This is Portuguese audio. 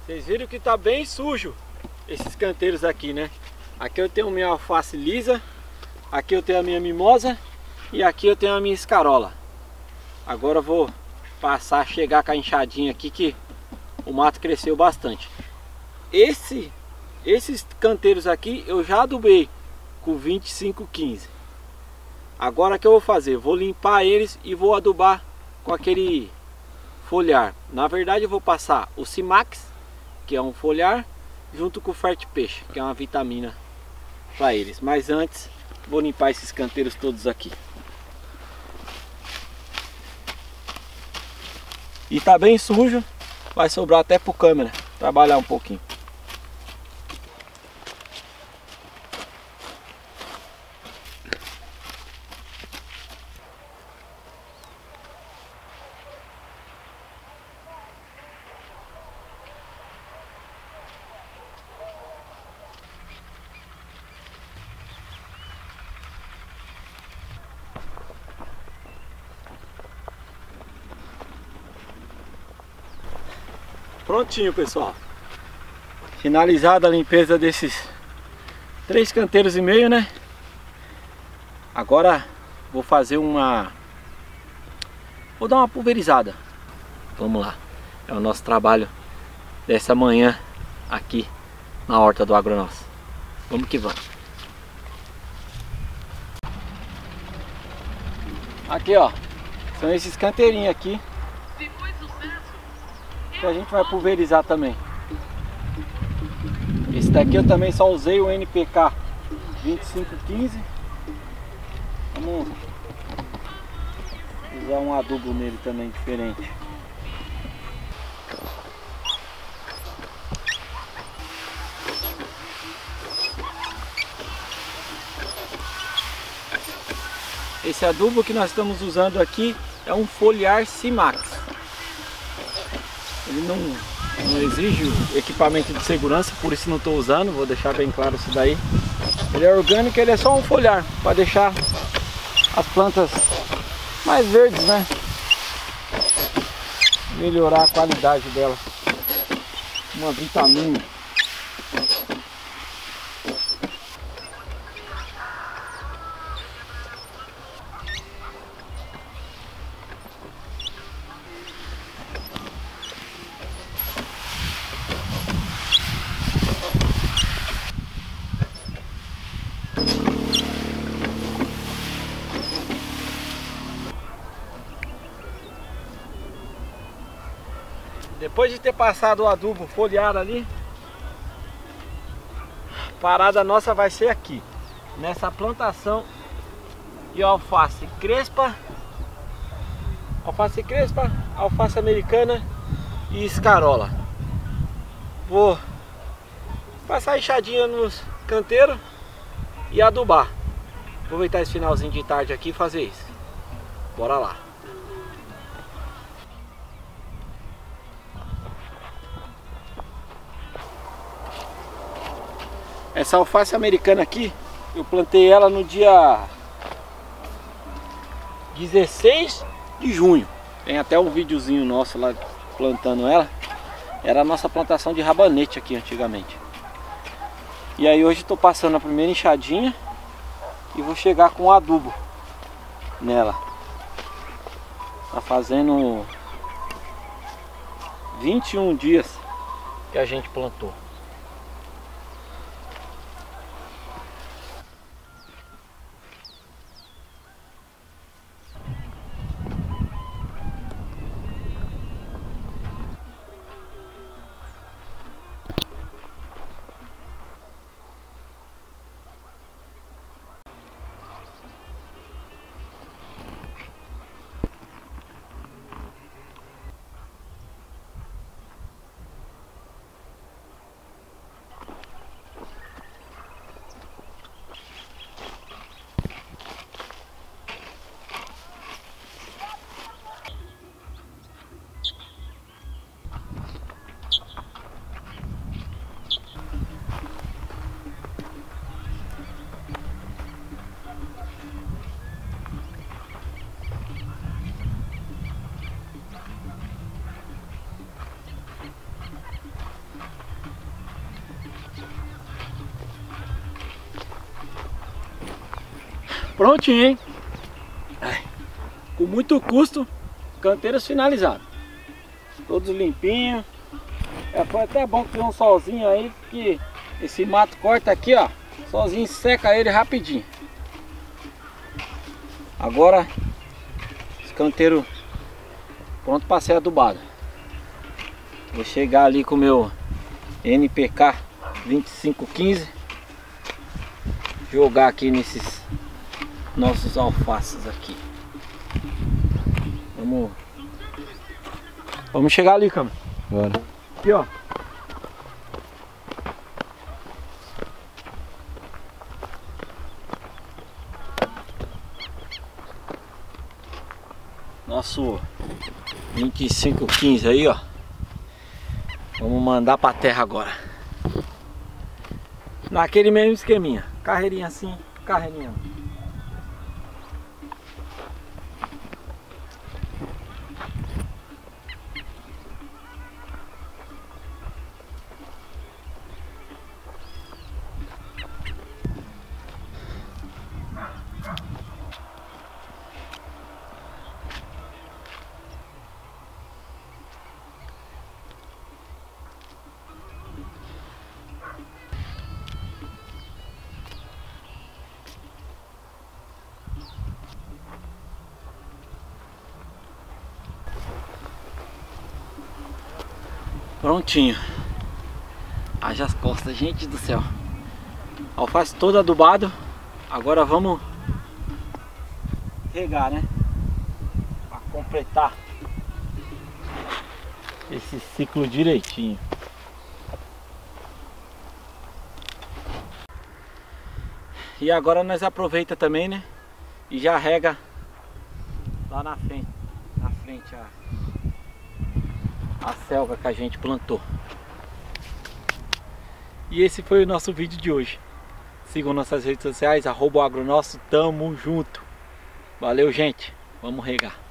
Vocês viram que tá bem sujo esses canteiros aqui, né? Aqui eu tenho minha alface lisa, aqui eu tenho a minha mimosa e aqui eu tenho a minha escarola. Agora eu vou passar, chegar com a enxadinha aqui que o mato cresceu bastante. Esses canteiros aqui eu já adubei com 2515. Agora o que eu vou fazer? Vou limpar eles e vou adubar com aquele foliar. Na verdade eu vou passar o Simax, que é um foliar, junto com o Fert Peixe, que é uma vitamina para eles. Mas antes vou limpar esses canteiros todos aqui. E tá bem sujo, vai sobrar até pro câmera trabalhar um pouquinho. Prontinho, pessoal. Finalizada a limpeza desses 3 canteiros e meio, né? Agora vou fazer vou dar uma pulverizada. Vamos lá. É o nosso trabalho dessa manhã aqui na horta do Agronosso. Vamos que vamos. Aqui, ó. São esses canteirinhos aqui que a gente vai pulverizar também. Esse daqui eu também só usei o NPK 2515. Vamos usar um adubo nele também diferente. Esse adubo que nós estamos usando aqui é um foliar Simax. Ele não exige equipamento de segurança, por isso não estou usando, vou deixar bem claro isso daí. Ele é orgânico, ele é só um foliar, para deixar as plantas mais verdes, né? Melhorar a qualidade dela. Uma vitamina. Depois de ter passado o adubo foliar ali, a parada nossa vai ser aqui, nessa plantação de alface crespa, alface americana e escarola. Vou passar a enxadinha nos canteiros e adubar. Aproveitar esse finalzinho de tarde aqui e fazer isso. Bora lá. Essa alface americana aqui, eu plantei ela no dia 16 de junho. Tem até um videozinho nosso lá plantando ela. Era a nossa plantação de rabanete aqui antigamente. E aí hoje estou passando a primeira enxadinha e vou chegar com adubo nela. Tá fazendo 21 dias que a gente plantou. Prontinho, hein? Com muito custo, canteiros finalizados. Todos limpinhos. Foi até bom que tem um solzinho aí, porque esse mato corta aqui, ó. Solzinho seca ele rapidinho. Agora, esse canteiro pronto para ser adubado. Vou chegar ali com o meu NPK 2515. Jogar aqui nesses nossos alfaces aqui. Vamos chegar ali, câmera. Bora. Aqui, ó. Nosso 2515 aí, ó. Vamos mandar pra terra agora. Naquele mesmo esqueminha. Carreirinha assim, carreirinha. Prontinho. Haja as costas, gente do céu. Alface todo adubado. Agora vamos regar, né? Para completar esse ciclo direitinho. E agora nós aproveita também, né? E já rega lá na frente. A selga que a gente plantou. E esse foi o nosso vídeo de hoje. Sigam nossas redes sociais, @agronosso, tamo junto. Valeu, gente. Vamos regar.